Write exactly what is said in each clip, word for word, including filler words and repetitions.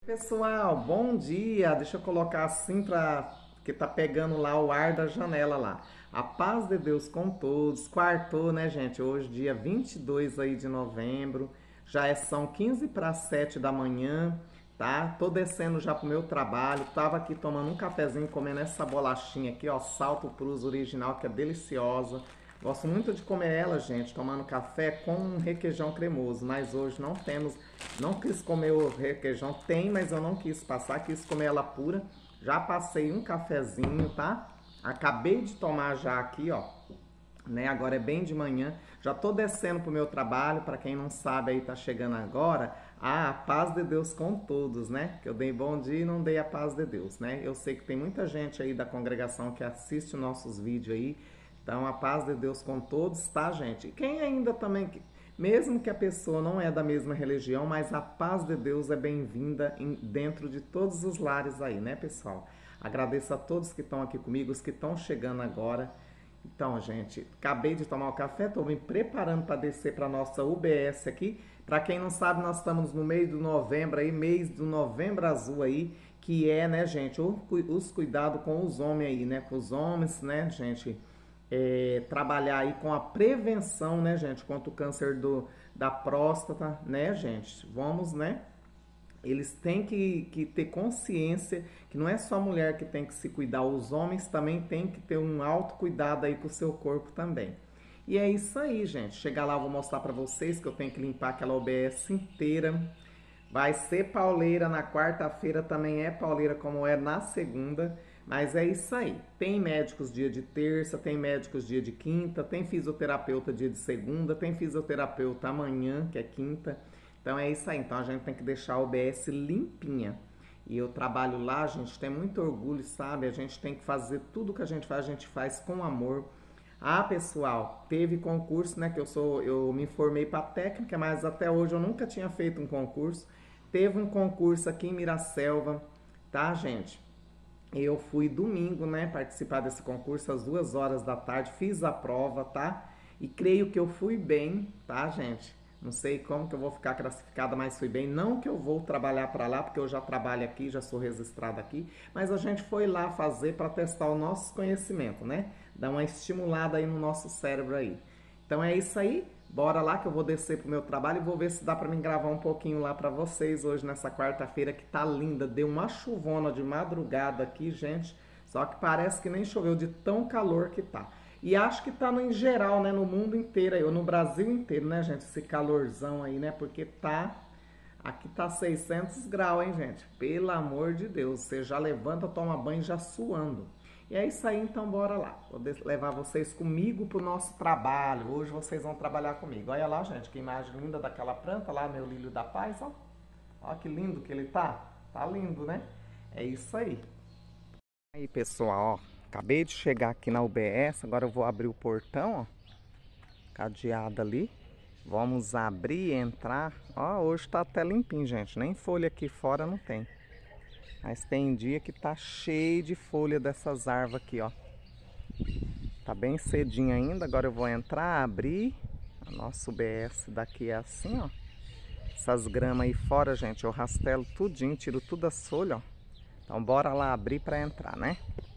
Pessoal, bom dia. Deixa eu colocar assim para que tá pegando lá o ar da janela lá. A paz de Deus com todos. Quartou, né, gente? Hoje, dia vinte e dois aí de novembro. Já é- são quinze para sete da manhã, tá? Tô descendo já pro meu trabalho. Tava aqui tomando um cafezinho, comendo essa bolachinha aqui, ó, Salto Cruz original, que é deliciosa. Gosto muito de comer ela, gente, tomando café com um requeijão cremoso, mas hoje não temos, não quis comer o requeijão, tem, mas eu não quis passar, quis comer ela pura. Já passei um cafezinho, tá? Acabei de tomar já aqui, ó, né? Agora é bem de manhã. Já tô descendo pro meu trabalho, para quem não sabe aí tá chegando agora. Ah, a paz de Deus com todos, né? Que eu dei bom dia e não dei a paz de Deus, né? Eu sei que tem muita gente aí da congregação que assiste os nossos vídeos aí. Então, a paz de Deus com todos, tá, gente? E quem ainda também, mesmo que a pessoa não é da mesma religião, mas a paz de Deus é bem-vinda dentro de todos os lares aí, né, pessoal? Agradeço a todos que estão aqui comigo, os que estão chegando agora. Então, gente, acabei de tomar o café, estou me preparando para descer para nossa U B S aqui. Para quem não sabe, nós estamos no mês do novembro aí, mês do novembro azul aí, que é, né, gente, os cuidados com os homens aí, né, com os homens, né, gente, é, trabalhar aí com a prevenção, né, gente, contra o câncer do, da próstata, né, gente, vamos, né, eles têm que, que ter consciência que não é só a mulher que tem que se cuidar, os homens também têm que ter um autocuidado aí com o seu corpo também. E é isso aí, gente. Chegar lá, eu vou mostrar pra vocês que eu tenho que limpar aquela O B S inteira. Vai ser pauleira na quarta-feira, também é pauleira como é na segunda. Mas é isso aí. Tem médicos dia de terça, tem médicos dia de quinta, tem fisioterapeuta dia de segunda, tem fisioterapeuta amanhã, que é quinta. Então é isso aí. Então a gente tem que deixar a O B S limpinha. E eu trabalho lá, a gente tem muito orgulho, sabe? A gente tem que fazer tudo que a gente faz, a gente faz com amor. Ah, pessoal, teve concurso, né? Que eu sou, eu me formei para técnica, mas até hoje eu nunca tinha feito um concurso. Teve um concurso aqui em Miraselva, tá, gente? Eu fui domingo, né, participar desse concurso às duas horas da tarde, fiz a prova, tá? E creio que eu fui bem, tá, gente? Não sei como que eu vou ficar classificada, mas fui bem. Não que eu vou trabalhar para lá, porque eu já trabalho aqui, já sou registrada aqui, mas a gente foi lá fazer para testar o nosso conhecimento, né? Dar uma estimulada aí no nosso cérebro aí. Então é isso aí. Bora lá que eu vou descer pro meu trabalho e vou ver se dá para mim gravar um pouquinho lá para vocês hoje nessa quarta-feira que tá linda. Deu uma chuvona de madrugada aqui, gente. Só que parece que nem choveu de tão calor que tá. E acho que tá no em geral, né, no mundo inteiro aí, ou no Brasil inteiro, né, gente, esse calorzão aí, né? Porque tá aqui tá seiscentos graus, hein, gente? Pelo amor de Deus, você já levanta, toma banho já suando. E é isso aí, então bora lá. Vou levar vocês comigo pro nosso trabalho. Hoje vocês vão trabalhar comigo. Olha lá, gente, que imagem linda daquela planta lá, meu lírio da paz, ó. Ó que lindo que ele tá. Tá lindo, né? É isso aí. Aí, pessoal, ó. Acabei de chegar aqui na U B S, agora eu vou abrir o portão, ó. Cadeado ali. Vamos abrir e entrar. Ó, hoje tá até limpinho, gente. Nem folha aqui fora não tem. Mas tem dia que tá cheio de folha dessas árvores aqui, ó. Tá bem cedinho ainda. Agora eu vou entrar, abrir. A nossa U B S daqui é assim, ó. Essas gramas aí fora, gente, eu rastelo tudinho, tiro tudo as folhas, ó. Então bora lá abrir pra entrar, né?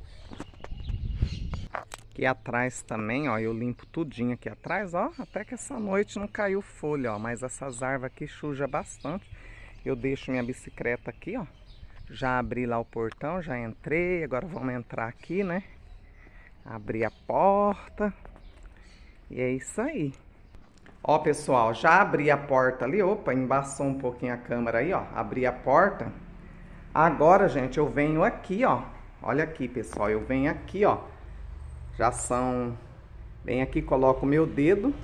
Aqui atrás também, ó, eu limpo tudinho aqui atrás, ó. Até que essa noite não caiu folha, ó. Mas essas árvores aqui suja bastante. Eu deixo minha bicicleta aqui, ó. Já abri lá o portão, já entrei. Agora vamos entrar aqui, né? Abrir a porta. E é isso aí. Ó, pessoal, já abri a porta ali. Opa, embaçou um pouquinho a câmera aí, ó. Abri a porta. Agora, gente, eu venho aqui, ó. Olha aqui, pessoal. Eu venho aqui, ó. Já são... Vem aqui, coloco o meu dedo.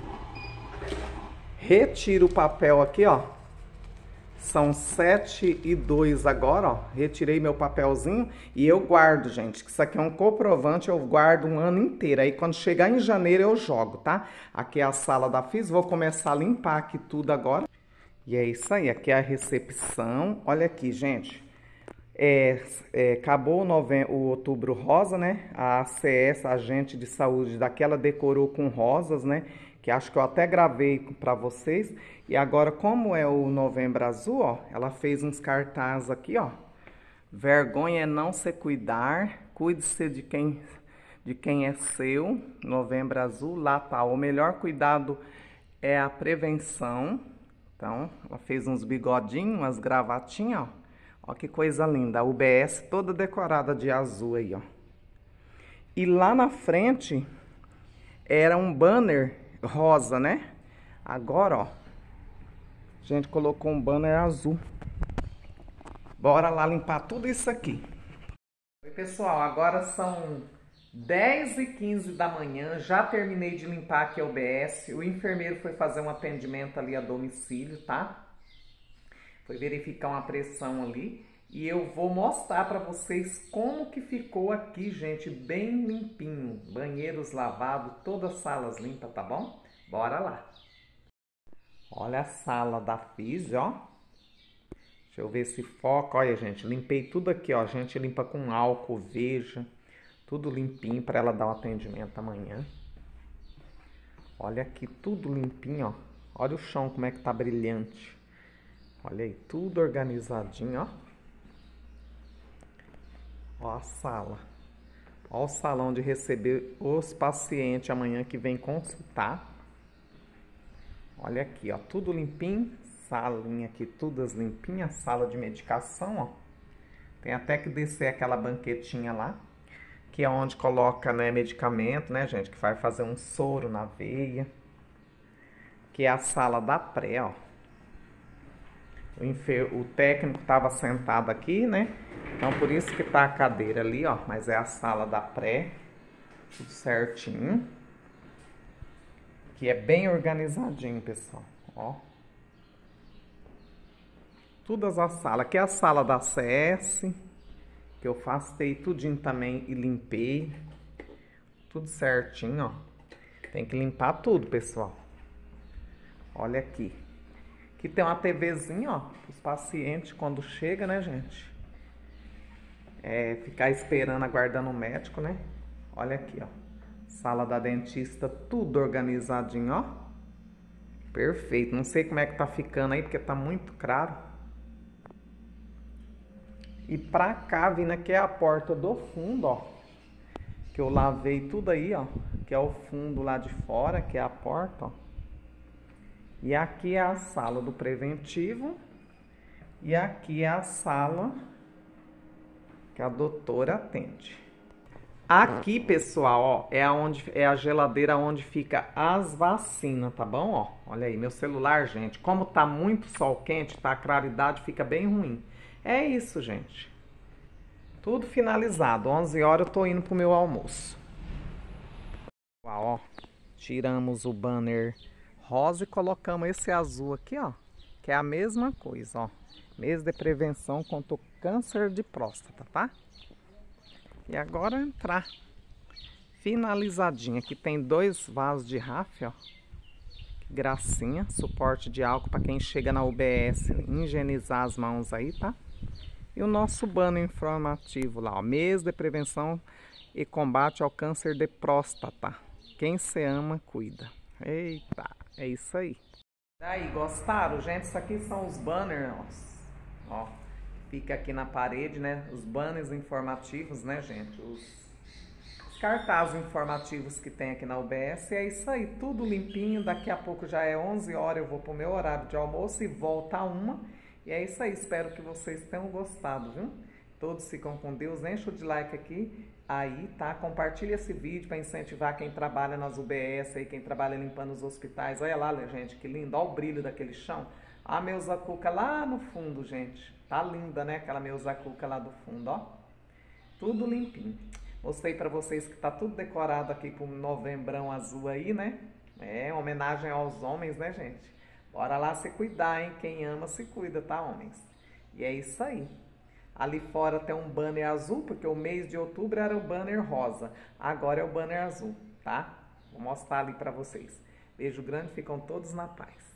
Retiro o papel aqui, ó. São sete e dois agora, ó. Retirei meu papelzinho e eu guardo, gente. Isso aqui é um comprovante, eu guardo um ano inteiro. Aí quando chegar em janeiro eu jogo, tá? Aqui é a sala da F I S, vou começar a limpar aqui tudo agora. E é isso aí, aqui é a recepção. Olha aqui, gente. É, é, acabou o, nove... o outubro rosa, né? A A C S, a agente de saúde daquela, decorou com rosas, né? Que que acho que eu até gravei para vocês. E agora, como é o Novembro Azul, ó, ela fez uns cartazes aqui, ó. Vergonha é não se cuidar, cuide-se de quem, de quem é seu. Novembro Azul, lá tá. O melhor cuidado é a prevenção. Então, ela fez uns bigodinhos, umas gravatinhas, ó. Ó que coisa linda. A U B S toda decorada de azul aí, ó. E lá na frente era um banner rosa, né? Agora, ó, a gente colocou um banner azul. Bora lá limpar tudo isso aqui. Oi, pessoal, agora são dez e quinze da manhã. Já terminei de limpar aqui a U B S. O enfermeiro foi fazer um atendimento ali a domicílio, tá? Foi verificar uma pressão ali. E eu vou mostrar para vocês como que ficou aqui, gente, bem limpinho. Banheiros lavados, todas as salas limpas, tá bom? Bora lá. Olha a sala da Fis, ó. Deixa eu ver se foca. Olha, gente, limpei tudo aqui, ó. A gente limpa com álcool, veja. Tudo limpinho para ela dar o atendimento amanhã. Olha aqui, tudo limpinho, ó. Olha o chão como é que tá brilhante. Olha aí, tudo organizadinho, ó. Ó a sala. Ó o salão de receber os pacientes amanhã que vem consultar. Olha aqui, ó, tudo limpinho. Salinha aqui, todas limpinhas. Sala de medicação, ó. Tem até que descer aquela banquetinha lá, que é onde coloca, né, medicamento, né, gente, que vai fazer um soro na veia. Que é a sala da pré, ó. O, enfer... o técnico estava sentado aqui, né? Então, por isso que tá a cadeira ali, ó. Mas é a sala da pré. Tudo certinho. Que é bem organizadinho, pessoal. Ó. Todas as salas. Aqui é a sala da C S. Que eu afastei tudinho também e limpei. Tudo certinho, ó. Tem que limpar tudo, pessoal. Olha aqui. Aqui tem uma TVzinha, ó, para os pacientes quando chega, né, gente? É, ficar esperando, aguardando o médico, né? Olha aqui, ó. Sala da dentista, tudo organizadinho, ó. Perfeito. Não sei como é que tá ficando aí, porque tá muito claro. E pra cá, vindo aqui é a porta do fundo, ó. Que eu lavei tudo aí, ó. Que é o fundo lá de fora, que é a porta, ó. E aqui é a sala do preventivo. E aqui é a sala que a doutora atende. Aqui, pessoal, ó, é, aonde, é a geladeira onde fica as vacinas, tá bom? Ó, olha aí, meu celular, gente. Como tá muito sol quente, tá? A claridade fica bem ruim. É isso, gente. Tudo finalizado. onze horas eu tô indo pro meu almoço. Ó, tiramos o banner rosa e colocamos esse azul aqui, ó, que é a mesma coisa, ó, mês de prevenção contra o câncer de próstata, tá? E agora entrar finalizadinho. Aqui tem dois vasos de raf, ó, que gracinha, suporte de álcool para quem chega na U B S higienizar as mãos aí, tá? E o nosso banner informativo lá, ó, mês de prevenção e combate ao câncer de próstata. Quem se ama, cuida. Eita, é isso aí. Daí, gostaram? Gente, isso aqui são os banners, ó. Fica aqui na parede, né? Os banners informativos, né, gente? Os, os cartazes informativos que tem aqui na U B S. E é isso aí, tudo limpinho. Daqui a pouco já é onze horas, eu vou pro meu horário de almoço e volta a uma. E é isso aí, espero que vocês tenham gostado, viu? Todos ficam com Deus, enche o de like aqui. Aí, tá? Compartilha esse vídeo para incentivar quem trabalha nas U B S aí, quem trabalha limpando os hospitais. Olha lá, gente, que lindo. Olha o brilho daquele chão. A Meusa Cuca lá no fundo, gente. Tá linda, né? Aquela Meusa Cuca lá do fundo, ó. Tudo limpinho. Mostrei para vocês que tá tudo decorado aqui com novembrão azul aí, né? É, homenagem aos homens, né, gente? Bora lá se cuidar, hein? Quem ama se cuida, tá, homens? E é isso aí. Ali fora tem um banner azul, porque o mês de outubro era o banner rosa. Agora é o banner azul, tá? Vou mostrar ali pra vocês. Beijo grande, ficam todos na paz.